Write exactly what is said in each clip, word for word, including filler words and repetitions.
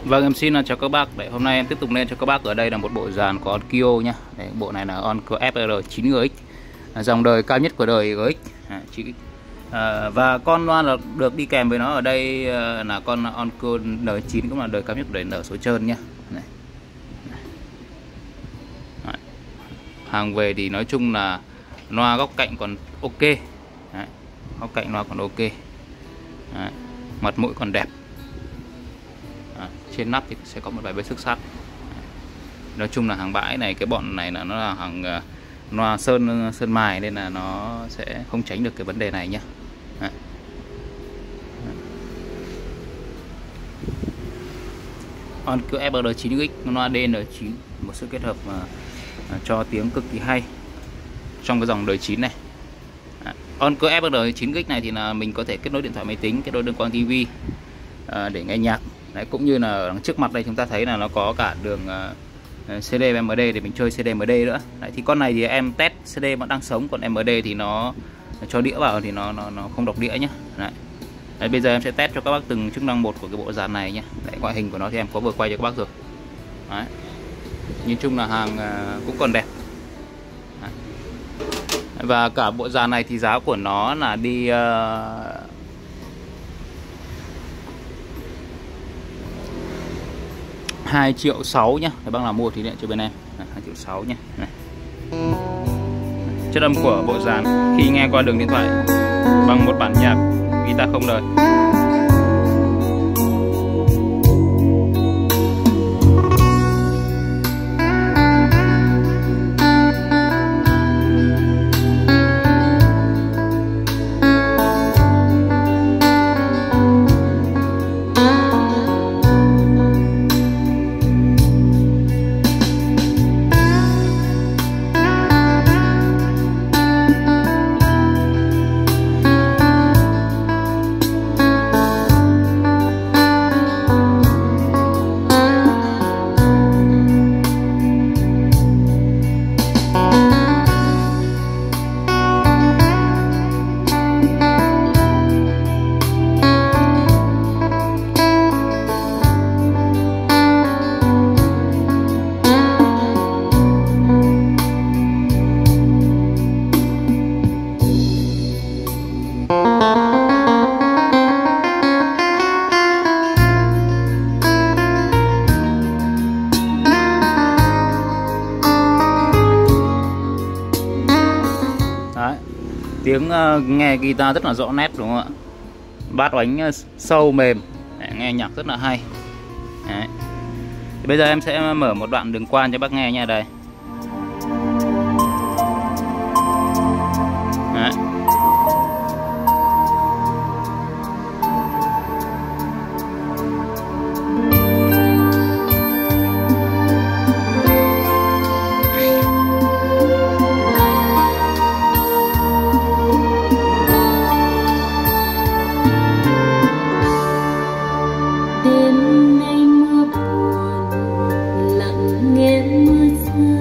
Vâng, em xin chào các bác. Đấy, hôm nay em tiếp tục lên cho các bác ở đây là một bộ dàn của Onkyo nhá. Đấy, bộ này là Onkyo F R chín G X, dòng đời cao nhất của đời G X. À, chín X. À, và con loa là được đi kèm với nó ở đây là con Onkyo N chín, cũng là đời cao nhất của đời nở số trơn nhá. Này. Đấy. Hàng về thì nói chung là loa góc cạnh còn ok. Đấy. Góc cạnh loa còn ok. Đấy. Mặt mũi còn đẹp. À, trên nắp thì sẽ có một vài vết xước sắt. Nói chung là hàng bãi này, cái bọn này là nó là hàng uh, loa sơn sơn mài nên là nó sẽ không tránh được cái vấn đề này nhá. À. Onkyo F R chín G X, loa D N chín, một sự kết hợp uh, uh, cho tiếng cực kỳ hay trong cái dòng đời chín này. À. Onkyo F R chín G X này thì là mình có thể kết nối điện thoại máy tính, kết nối đường quang tivi uh, để nghe nhạc. Đấy, cũng như là trước mặt đây chúng ta thấy là nó có cả đường uh, C D và M D để mình chơi C D M D nữa. Đấy, thì con này thì em test C D vẫn đang sống, còn M D thì nó cho đĩa vào thì nó nó, nó không đọc đĩa nhá. Đấy. Đấy, bây giờ em sẽ test cho các bác từng chức năng một của cái bộ dàn này nhé. Đấy, ngoại hình của nó thì em có vừa quay cho các bác rồi. Đấy. Nhìn chung là hàng uh, cũng còn đẹp. Đấy. Và cả bộ dàn này thì giá của nó là đi uh, hai triệu sáu nhá. Các bác nào mua thì điện cho bên em hai triệu sáu nhá. Này. Chất âm của bộ dàn khi nghe qua đường điện thoại bằng một bản nhạc guitar không lời. Đấy. Tiếng uh, nghe guitar rất là rõ nét đúng không ạ? Bát oánh uh, sâu mềm. Đấy, nghe nhạc rất là hay. Đấy. Thì bây giờ em sẽ mở một đoạn đường quan cho bác nghe nha. Đây. Đấy. Đêm nay mưa buồn lặng nghe mưa rơi.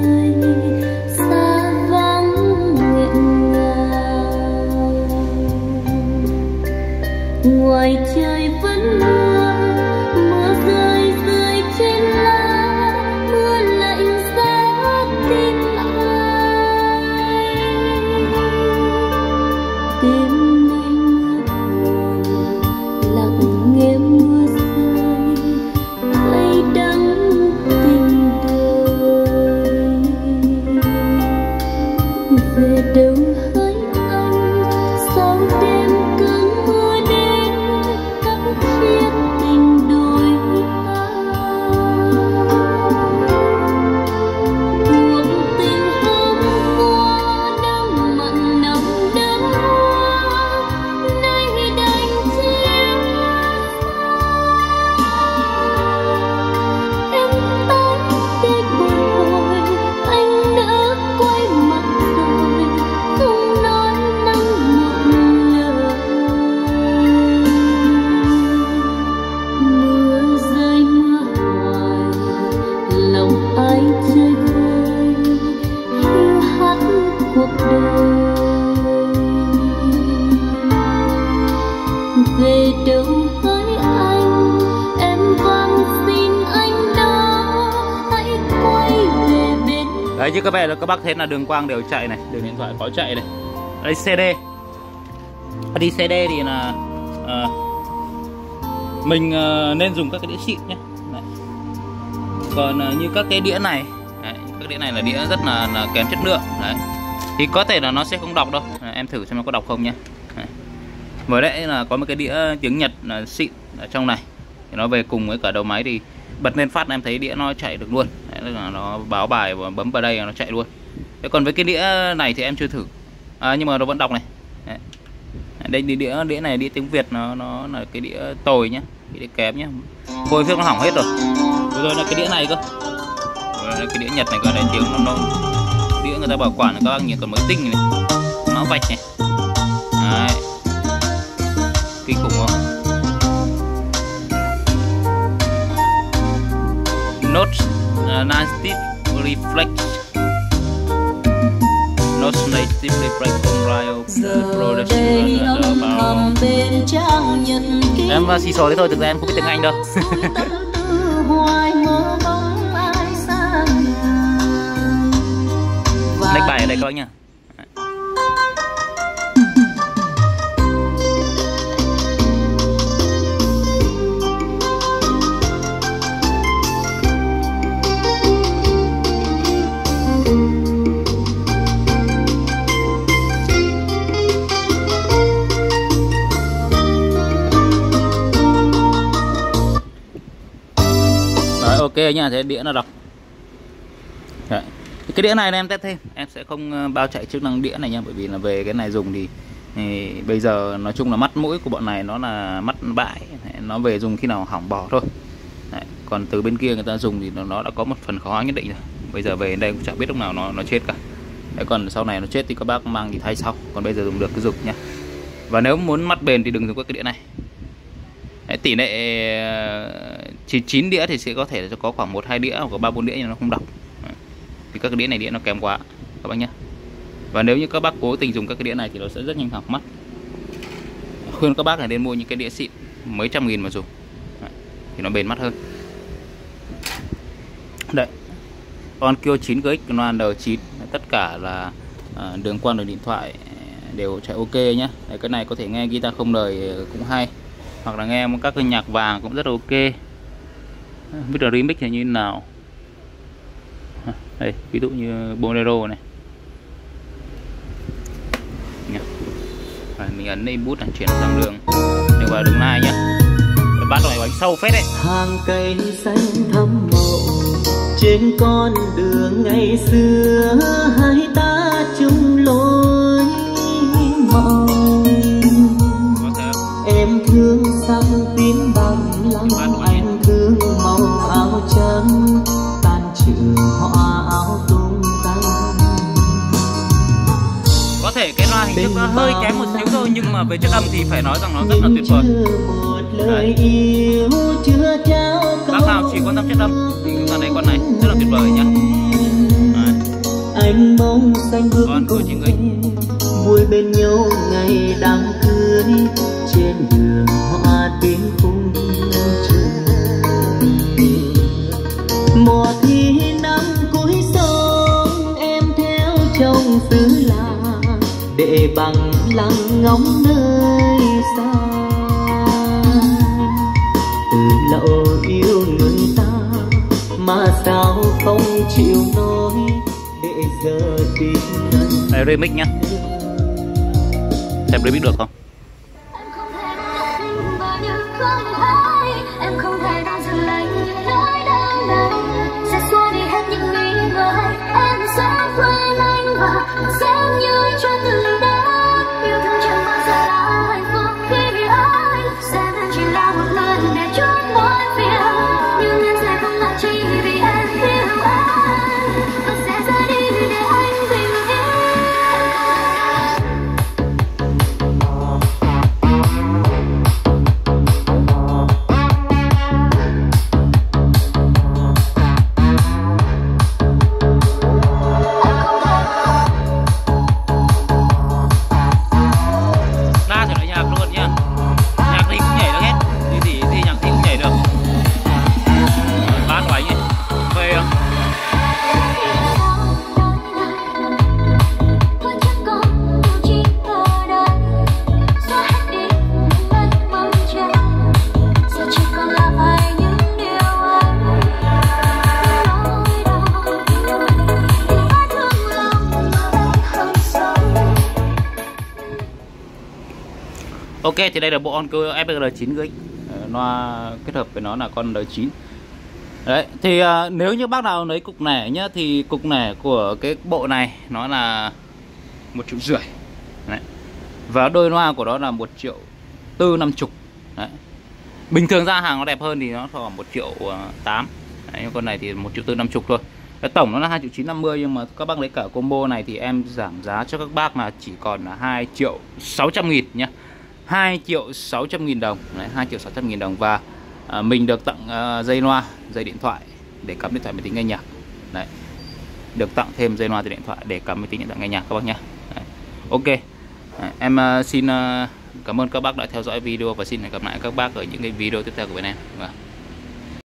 Đấy, chứ các bạn các bác thấy là đường quang đều chạy này, đường điện thoại có chạy này. Đây xê đê. Đi xê đê thì là uh, mình uh, nên dùng các cái đĩa xịn nhé. Đấy. Còn uh, như các cái đĩa này, đấy, các đĩa này là đĩa rất là, là kém chất lượng. Đấy. Thì có thể là nó sẽ không đọc đâu. Đấy, em thử xem nó có đọc không nhé. Đấy. Mới đấy là có một cái đĩa tiếng Nhật là xịn ở trong này. Thì nó về cùng với cả đầu máy thì bật lên phát em thấy đĩa nó chạy được luôn. Đấy, là nó báo bài và bấm vào đây nó chạy luôn. Thế còn với cái đĩa này thì em chưa thử. À, nhưng mà nó vẫn đọc này. Đấy. Đây đĩa đĩa này đĩa tiếng Việt nó nó là cái đĩa tồi nhá, cái đĩa kém nhá. Phôi phiếc nó hỏng hết rồi. Rồi, rồi là cái đĩa này cơ. Rồi là cái đĩa Nhật này cơ, đây tiếng nó, nó đĩa người ta bảo quản là các bác nhìn còn mới tinh này. Nó vạch này. Đấy. Kinh khủng không? Note uh, native reflex. Note native reflex on Rio production. Em xì xò thế thôi, thực ra em không biết tiếng Anh đâu. Lách bài ở đây các bác nhá. Ok nha, thế đĩa nó đọc. Đấy. Cái đĩa này em test thêm, em sẽ không bao chạy chức năng đĩa này nha, bởi vì là về cái này dùng thì, thì bây giờ nói chung là mắt mũi của bọn này nó là mắt bãi, nó về dùng khi nào hỏng bỏ thôi. Đấy. Còn từ bên kia người ta dùng thì nó, nó đã có một phần khó nhất định rồi. Bây giờ về đây cũng chẳng biết lúc nào nó nó chết cả. Đấy, còn sau này nó chết thì các bác mang thì thay sau, còn bây giờ dùng được cứ dùng nha. Và nếu muốn mắt bền thì đừng dùng các cái đĩa này. Đấy, tỷ lệ chỉ chín đĩa thì sẽ có thể có khoảng một hai đĩa hoặc có ba bốn đĩa nhưng nó không đọc. Đấy. Vì các cái đĩa này đĩa nó kém quá các bác nhé. Và nếu như các bác cố tình dùng các cái đĩa này thì nó sẽ rất nhanh hỏng mắt. Khuyên các bác là nên mua những cái đĩa xịn mấy trăm nghìn mà dùng. Đấy. Thì nó bền mắt hơn. Đấy, Onkyo chín G X Noan D chín, tất cả là à, đường quang đường điện thoại đều chạy ok nhé. Đấy, cái này có thể nghe guitar không lời cũng hay, hoặc là nghe các cái nhạc vàng cũng rất là ok. Biết là remix thì như thế nào. Đây, ví dụ như Bolero này. Rồi, mình ấn input là chuyển sang đường đều vào đường này nhá. Bắt đầu bánh sâu phết đấy. Hàng cây xanh thắm màu trên con đường ngày xưa, hai ta chung lối màu. Em thương sắc tím bằng lăng, anh thương màu áo trắng, tan trừ hoa áo tung tăng. Có thể cái loa hình thức nó hơi kém một xíu thôi, nhưng mà về chất âm thì phải nói rằng nó rất là tuyệt vời. Đấy. Bác nào chỉ quan tâm chất âm thì chúng ta thấy con này rất là tuyệt vời nhá. Đấy. Anh mong xanh bước con chín G vui bên nhau ngày đám cưới, trên đường hoa tím khung trời. Mùa thi năm cuối xuân em theo chồng xứ làng, để bằng lăng ngóng nơi xa. Từ lâu yêu người ta mà sao không chịu nói, để giờ tin anh. Đây remix nhá. Xem remix được không? Ok, thì đây là bộ Onco ép pê giê chín giga loa kết hợp với nó là con L chín. Đấy, thì uh, nếu như bác nào lấy cục nẻ nhá, thì cục nẻ của cái bộ này nó là một triệu rưỡi. Đấy. Và đôi loa của nó là một triệu tư năm chục. Đấy. Bình thường ra hàng nó đẹp hơn thì nó khoảng một triệu tám. Đấy, con này thì một triệu tư năm chục thôi. Cái tổng nó là hai triệu chín năm mươi, nhưng mà các bác lấy cả combo này thì em giảm giá cho các bác là chỉ còn là hai triệu sáu trăm nghìn nhá. hai triệu sáu trăm nghìn đồng. Đấy, hai triệu sáu trăm nghìn đồng. Và à, mình được tặng à, dây loa, dây điện thoại để cắm điện thoại máy tính nghe nhạc. Đấy. Được tặng thêm dây loa từ điện thoại để cắm máy tính điện thoại nghe nhạc các bác nhé. Đấy. Ok. Đấy, em uh, xin uh, cảm ơn các bác đã theo dõi video và xin hẹn gặp lại các bác ở những cái video tiếp theo của bên em. Vâng.